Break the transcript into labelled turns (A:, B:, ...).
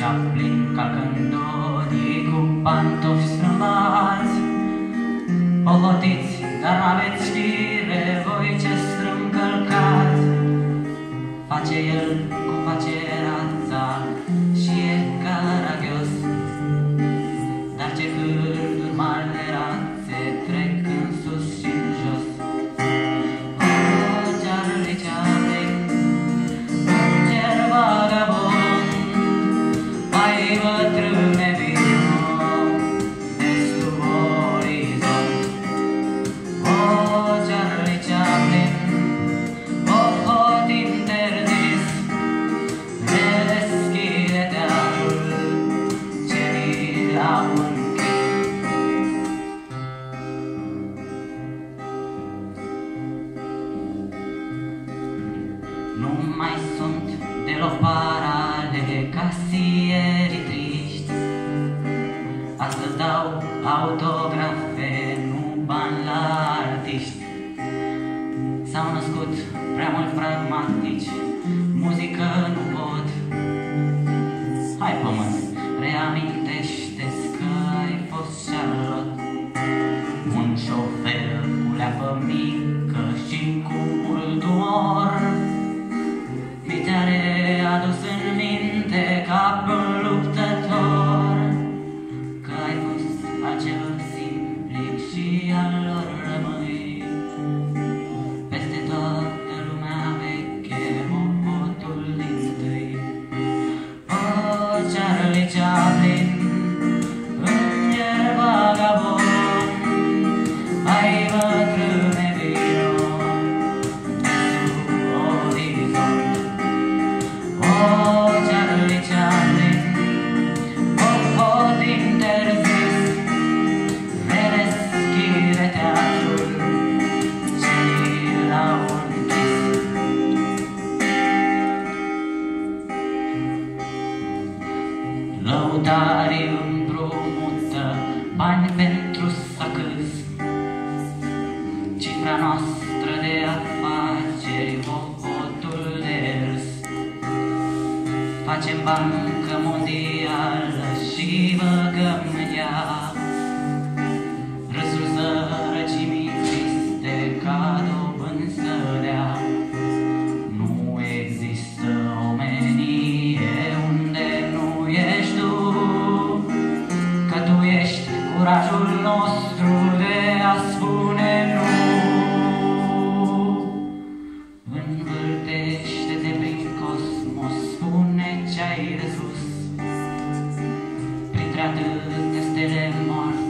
A: Chaplin calcând dodii cu pantofi strâmbați. Pohotiți, dar n-aveți știre voi ce strâm călcați. Face el cum face rața și e caragios, dar ce gânduri mari de rațe trec în sus și în jos. O, Charlie Chaplin, înger vagabond, mai bătrâne vino de sub orizont. O, Charlie Chaplin, pohot interzis, ne deschide teatrul ce ni l-au închis. Nu mai sunt deloc parale casierii triști, astăzi dau autografe, nu bani la artiști. S-au născut prea mult pragmatici, muzică nu pot. Hai pământ, reamintește-ți că ai fost Charlotte, un șofer cu leapă mică și cu mult umor. Mi te-a readus în minte ca pe un luptător, că ai fost al celor simpli și al lor rămâi. Peste toată lumea veche, popotul dintâi. O, Charlie Chaplin, înger vagabond, ai bătrâne vino de sub orizont. O, Charlie Chaplin, pohot interzis, redeschide teatrul ce ni l-au închis. Lăutarii împrumută bani pentru sacâz, cifra noastră de afaceri, popotul de râs. Facem bancă mondială și băgăm în ea râsul sărăcimii triste ca dobând să dea. Nu există omenie unde nu ești tu, că tu ești curajul nostru de a spune nu. Învârtește-te prin cosmos, spune ce ai de sus, printre atâtea stele moarte.